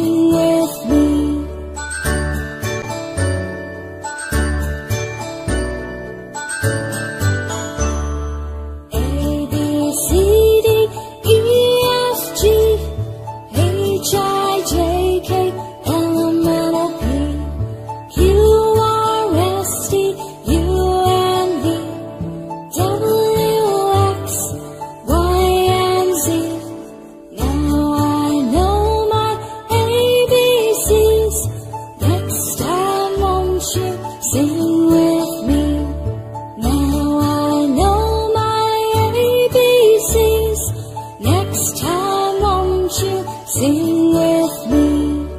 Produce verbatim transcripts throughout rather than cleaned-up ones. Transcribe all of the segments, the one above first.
Sing with me. A, B, C, D, E, F, G, H, I, J, K, L, M, N, O, P, Q, R, S, T, U, and V, W, X, Y, and Z. Now I know my A B Cs. Next time won't you sing with me? Now I know my A B Cs. Next time won't you sing with me?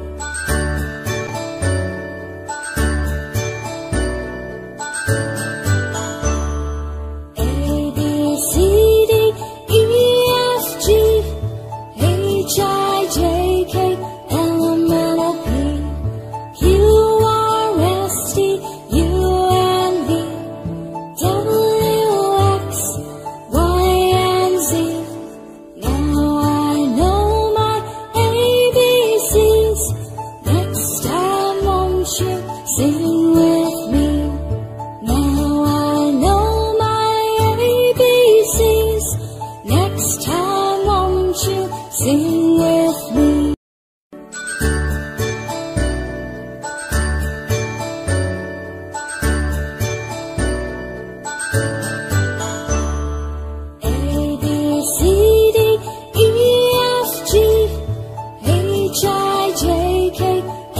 A, B, C, D, E, F, G, H, I, J, K, L, M, N, O, P, Q, R, S, T, U, and V, W, X, Y, and Z. Now I know my A B Cs. Next time won't you sing with me? Now I know my A B Cs. Next time won't you sing with me? A, B, C, D, E, F, G, H, I, J, K,